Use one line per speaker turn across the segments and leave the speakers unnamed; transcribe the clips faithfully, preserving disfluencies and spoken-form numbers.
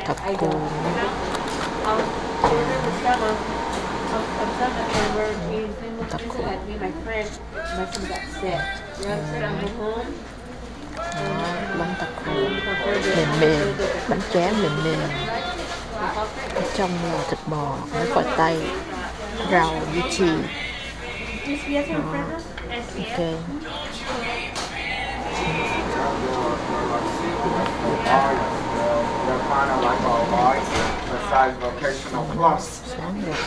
thật cool. Thật cool. Đó, bánh taco mềm mềm, bánh tráng mềm mềm. Ở trong là thịt bò, với khoai tây, rau với cheese. Đó, ok. Sáng rồi.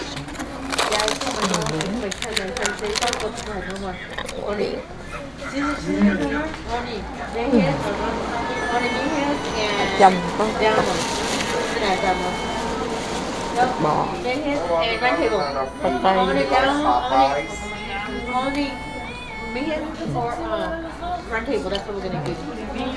Trong có thịt bò, khoai tây.
Round table, that's what we're gonna do.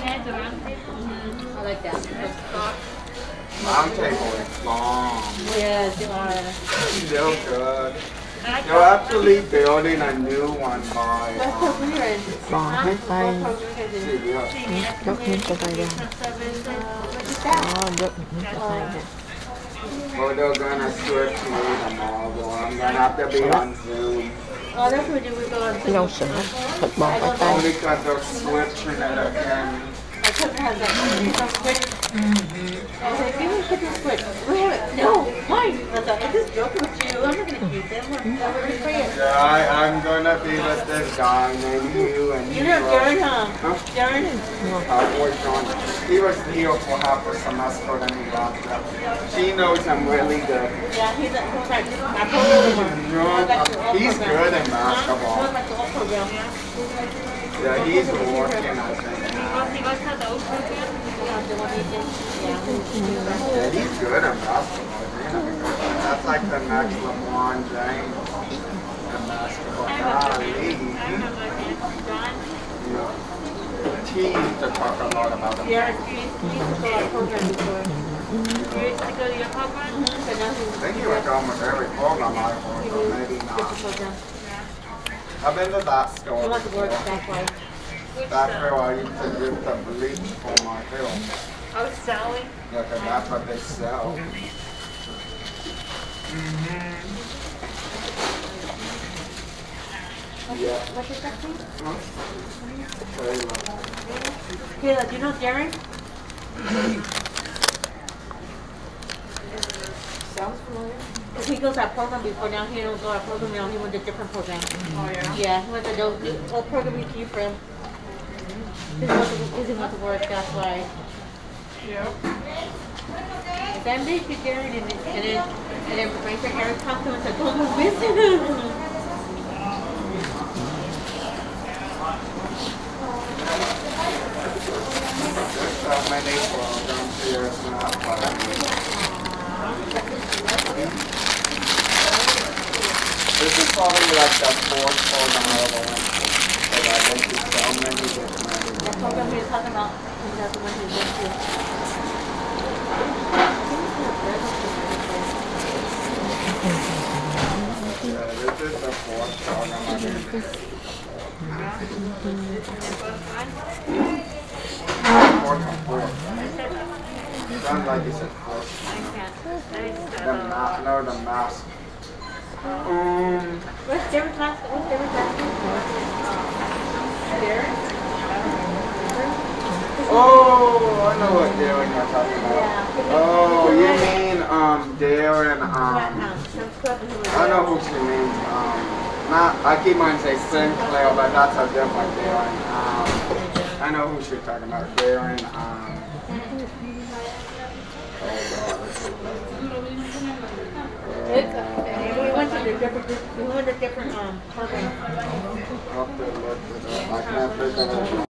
I like that.
Round table is long.
Yes, you are.
Still good. You're actually building a new one by.
Bò khoai tây. Dốc miếng khoai tây ra. Đó, dốc miếng khoai tây ra.
Well, they're gonna switch me tomorrow. I'm gonna have to be on Zoom.
Oh, that's what we go on.
Rau sữa, thịt bò khoai tây.
Only because they're switching it again.
My cousin has that switch. I was like, give me a chicken switch. We have it. No, mine. I thought, I'm just joking with you. I'm not gonna use them. I'm really playing.
Yeah, I, I'm gonna be with this guy named you and
You know Darren, huh?
Huh?
Darren?
Our boy John. He was here for half a semester and he left. She knows I'm really good.
Yeah, he's a, he's like, I told him.
He's good in basketball.
Huh? Like the old program.
Yeah, he's working, I think. Yeah, he's good in basketball. That's like the next LeBron James in basketball. Golly. Yeah. Teams to talk a lot about him.
Yeah, he used to go on program before. You used to go to your program?
I think he was almost every program I worked on, maybe not. I've been to that store.
You want to work that way.
That's where I used to use the bleach for my film.
Oh, Sally?
Yeah, because that's what they sell. Mm-hmm. Yeah.
What's your second name?
Huh? Taylor.
Kayla, do you know Darren? Sounds familiar. He goes to our program before. Now he don't go to our program now. He went to a different program. Oh, yeah? Yeah, he went to the old program he came from. Because he doesn't want to work, that's why. Yeah. Then they get Darren and then, and then, and then my friend Eric talked to him and said, don't go missing.
So many programs here, it's not funny. This is probably like the fourth program I ever went to. Because I went to so many different.
The program he was talking about, that's the one he went to.
Yeah, this is the fourth program I've been to. Fourth and fourth. Sounds like it's a fourth. The mask, no, the mask. Um,
What's Darren class? What's Darren class? Darren?
oh, I know what Darren you're talking about. Oh, you mean um Darren? Um, I know who she means. Um, not I keep on saying Sinclair, but that's a different Darren. Um, I know who she's talking about. Darren. Um,
We went to the different, we went to different um programs.
I'll have to look it up. I can't think of it.